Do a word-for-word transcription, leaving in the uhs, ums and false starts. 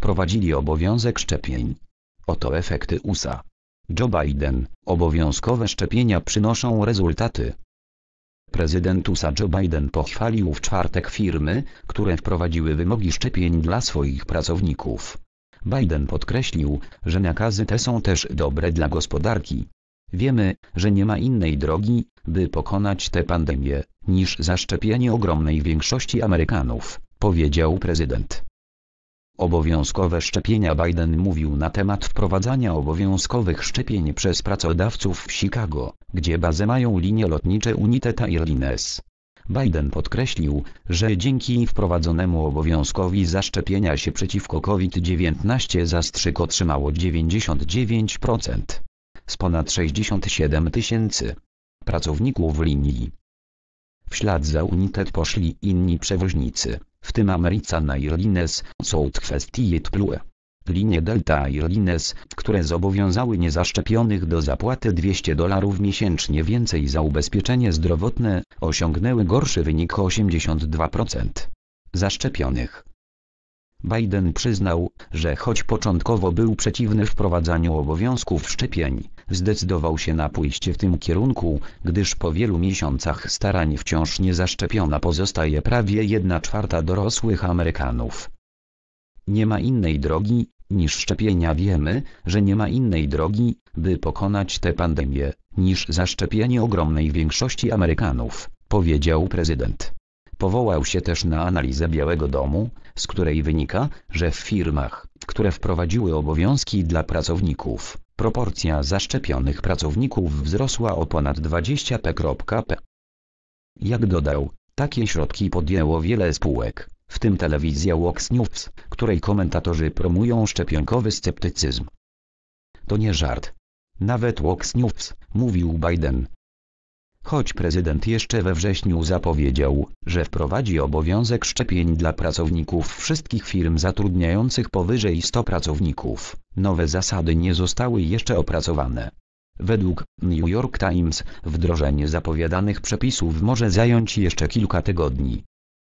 wprowadzili obowiązek szczepień. Oto efekty U S A. Joe Biden. Obowiązkowe szczepienia przynoszą rezultaty. Prezydent U S A Joe Biden pochwalił w czwartek firmy, które wprowadziły wymogi szczepień dla swoich pracowników. Biden podkreślił, że nakazy te są też dobre dla gospodarki. Wiemy, że nie ma innej drogi, by pokonać tę pandemię, niż zaszczepienie ogromnej większości Amerykanów, powiedział prezydent. Obowiązkowe szczepienia. Biden mówił na temat wprowadzania obowiązkowych szczepień przez pracodawców w Chicago, gdzie bazę mają linie lotnicze United Airlines. Biden podkreślił, że dzięki wprowadzonemu obowiązkowi zaszczepienia się przeciwko COVID dziewiętnaście zastrzyk otrzymało dziewięćdziesiąt dziewięć procent z ponad sześćdziesiąt siedem tysięcy pracowników linii. W ślad za United poszli inni przewoźnicy, w tym American Airlines, Southwest i JetBlue. Linie Delta Airlines, które zobowiązały niezaszczepionych do zapłaty dwieście dolarów miesięcznie więcej za ubezpieczenie zdrowotne, osiągnęły gorszy wynik o osiemdziesiąt dwa procent zaszczepionych. Biden przyznał, że choć początkowo był przeciwny wprowadzaniu obowiązków szczepień, zdecydował się na pójście w tym kierunku, gdyż po wielu miesiącach starań wciąż niezaszczepiona pozostaje prawie jedna czwarta dorosłych Amerykanów. Nie ma innej drogi, niż szczepienia. Wiemy, że nie ma innej drogi, by pokonać tę pandemię, niż zaszczepienie ogromnej większości Amerykanów, powiedział prezydent. Powołał się też na analizę Białego Domu, z której wynika, że w firmach, które wprowadziły obowiązki dla pracowników, proporcja zaszczepionych pracowników wzrosła o ponad dwadzieścia procent. Jak dodał, takie środki podjęło wiele spółek, w tym telewizja Fox News, której komentatorzy promują szczepionkowy sceptycyzm. To nie żart. Nawet Fox News, mówił Biden. Choć prezydent jeszcze we wrześniu zapowiedział, że wprowadzi obowiązek szczepień dla pracowników wszystkich firm zatrudniających powyżej stu pracowników, nowe zasady nie zostały jeszcze opracowane. Według New York Times wdrożenie zapowiadanych przepisów może zająć jeszcze kilka tygodni.